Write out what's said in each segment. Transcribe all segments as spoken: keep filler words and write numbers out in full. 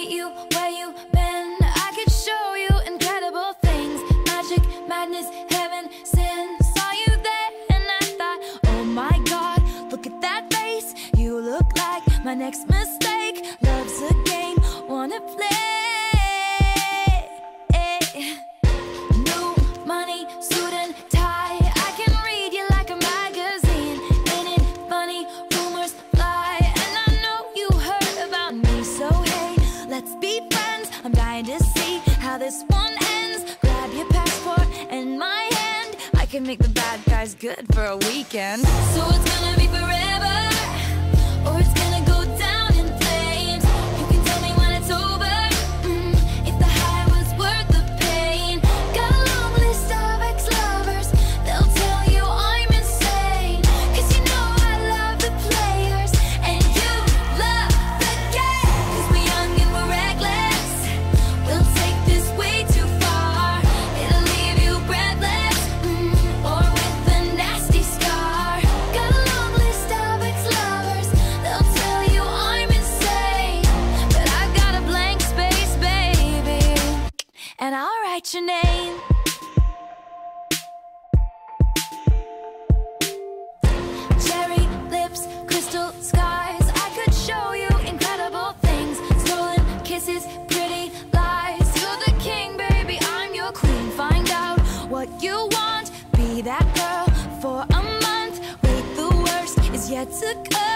meet you where you been. I could show you incredible things. Magic, madness, heaven, sin. Saw you there and I thought, oh my God, look at that face. You look like my next mistake. Love's a game, wanna play. New money, suit and tie. I can read you like a magazine. Ain't it funny? Rumors fly, and I know you heard about me. So hey, let's be friends. I'm dying to see how this one ends. Grab your passport and my hand. I can make the bad guys good for a weekend. So it's gonna be forever, or it's gonna go down in flames. You can tell me when it's over, mm, if the high was worth the pain. Got a long list of ex-lovers, they'll tell you I'm insane. Cause you know I love the players, and you love the game. Cause we're young and we're reckless, we'll take this way too far. It'll leave you breathless, mm, or with a nasty scar. Got a long list of ex-lovers, they'll tell you I'm insane. But I've got a blank space, baby, and I'll write your name. Cherry lips, crystal skies. I could show you incredible things. Stolen kisses, pretty lies. You're the king, baby, I'm your queen. Find out what you want, be that girl for a month. Wait, the worst is yet to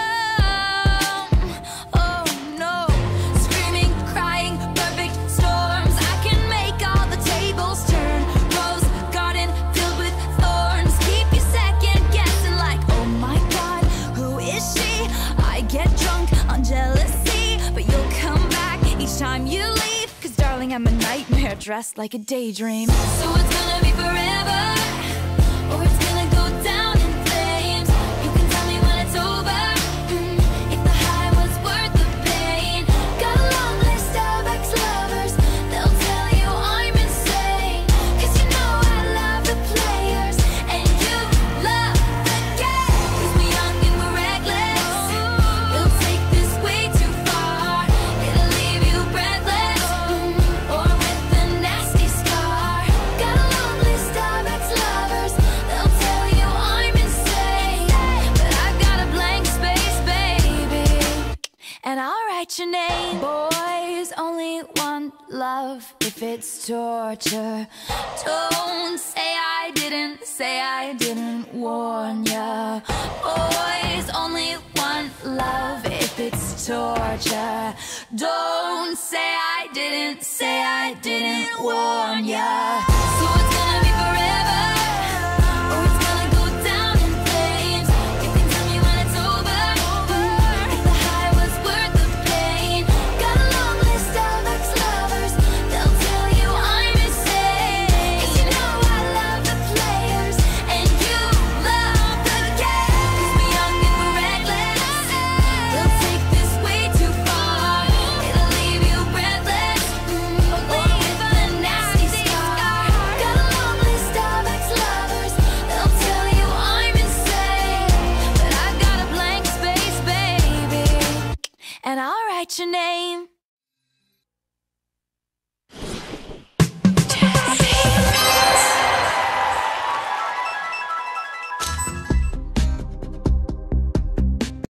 come. Oh no, screaming, crying, perfect storms. I can make all the tables turn. Rose garden filled with thorns. Keep you second guessing like, oh my God, who is she? I get drunk on jealousy, but you'll come back each time you leave. Cause darling, I'm a nightmare dressed like a daydream. So it's gonna be forever, or it's gonna go down in flames. You can tell me when it's over, mm, if the high was worth the pain. Got a long list of ex-lovers, they'll tell you I'm insane. Cause you know I love the players, and you love the game. Cause we're young and we're reckless, we'll take this way too far. It'll leave you breathless, mm, or with a nasty scar. Got a long list of ex-lovers, they'll tell you I'm insane. But I've got a blank space, baby, and I'll write your name. Boys only want love if it's torture. Don't say I didn't, say I didn't warn ya. Boys only want love if it's torture. Don't say I didn't, say I didn't warn ya. So it's gonna be forever, or it's gonna go down in flames. You can tell me when it's over, mm, if the high was worth the pain. Got a long list of ex-lovers, they'll tell you I'm insane. Cause you know I love the players, and you love the game. Cause we're young and we're reckless, we'll take this way too far. It'll leave you breathless, mm, or with a nasty scar. Got a long list of ex-lovers, they'll tell you I'm insane. But I've got a blank space, baby, and I'll write your name.